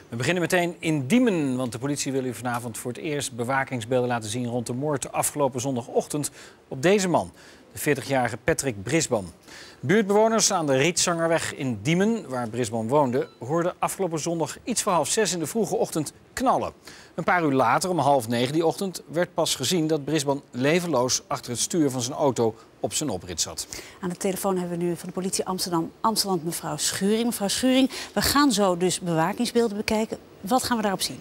We beginnen meteen in Diemen, want de politie wil u vanavond voor het eerst bewakingsbeelden laten zien rond de moord afgelopen zondagochtend op deze man, de 40-jarige Patrick Brisban. Buurtbewoners aan de Rietzangerweg in Diemen, waar Brisban woonde, hoorden afgelopen zondag iets voor 5:30 in de vroege ochtend knallen. Een paar uur later, om 8:30 die ochtend, werd pas gezien dat Brisban levenloos achter het stuur van zijn auto op zijn oprit zat. Aan de telefoon hebben we nu van de politie Amsterdam mevrouw Schuring. Mevrouw Schuring, we gaan zo dus bewakingsbeelden bekijken. Wat gaan we daarop zien?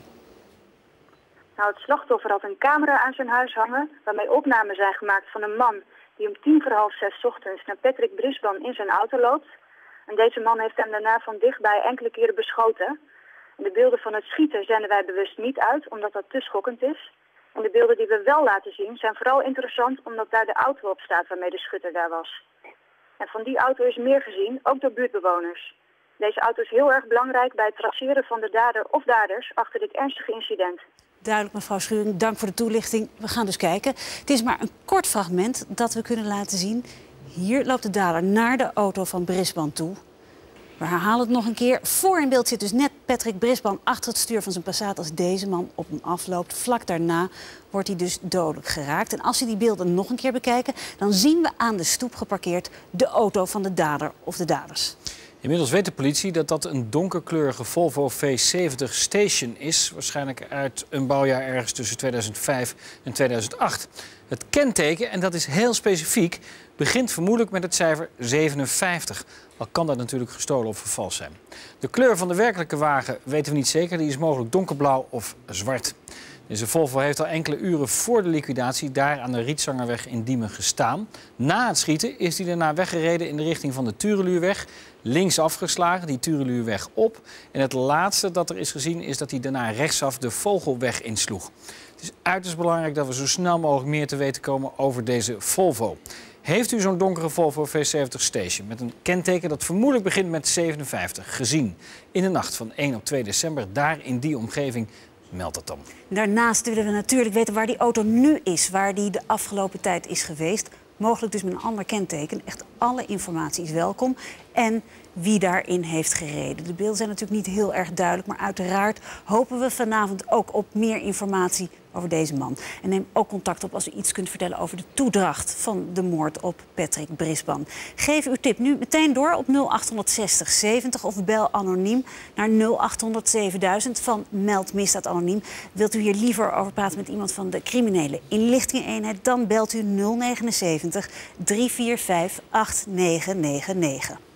Nou, het slachtoffer had een camera aan zijn huis hangen, waarmee opnamen zijn gemaakt van een man die om 5:45 ochtends naar Patrick Brisban in zijn auto loopt. En deze man heeft hem daarna van dichtbij enkele keren beschoten. En de beelden van het schieten zenden wij bewust niet uit, omdat dat te schokkend is. En de beelden die we wel laten zien zijn vooral interessant omdat daar de auto op staat waarmee de schutter daar was. En van die auto is meer gezien, ook door buurtbewoners. Deze auto is heel erg belangrijk bij het traceren van de dader of daders achter dit ernstige incident. Duidelijk, mevrouw Schuring. Dank voor de toelichting. We gaan dus kijken. Het is maar een kort fragment dat we kunnen laten zien. Hier loopt de dader naar de auto van Brisban toe. We herhalen het nog een keer. Voor in beeld zit dus net Patrick Brisban achter het stuur van zijn Passat als deze man op hem afloopt. Vlak daarna wordt hij dus dodelijk geraakt. En als we die beelden nog een keer bekijken, dan zien we aan de stoep geparkeerd de auto van de dader of de daders. Inmiddels weet de politie dat dat een donkerkleurige Volvo V70 Station is. Waarschijnlijk uit een bouwjaar ergens tussen 2005 en 2008. Het kenteken, en dat is heel specifiek, begint vermoedelijk met het cijfer 57. Al kan dat natuurlijk gestolen of vervalst zijn. De kleur van de werkelijke wagen weten we niet zeker. Die is mogelijk donkerblauw of zwart. Deze Volvo heeft al enkele uren voor de liquidatie daar aan de Rietzangerweg in Diemen gestaan. Na het schieten is hij daarna weggereden in de richting van de Tureluurweg. Links afgeslagen, die Tureluurweg op. En het laatste dat er is gezien is dat hij daarna rechtsaf de Vogelweg insloeg. Het is uiterst belangrijk dat we zo snel mogelijk meer te weten komen over deze Volvo. Heeft u zo'n donkere Volvo V70 Station met een kenteken dat vermoedelijk begint met 57 gezien in de nacht van 1 op 2 december daar in die omgeving? Meld dat dan. Daarnaast willen we natuurlijk weten waar die auto nu is, waar die de afgelopen tijd is geweest. Mogelijk dus met een ander kenteken. Echt alle informatie is welkom. En wie daarin heeft gereden. De beelden zijn natuurlijk niet heel erg duidelijk, maar uiteraard hopen we vanavond ook op meer informatie over deze man. En neem ook contact op als u iets kunt vertellen over de toedracht van de moord op Patrick Brisban. Geef uw tip nu meteen door op 0860 70 of bel anoniem naar 0800 7000 van Meld Misdaad Anoniem. Wilt u hier liever over praten met iemand van de criminele inlichtingeneenheid, dan belt u 079 345 8999.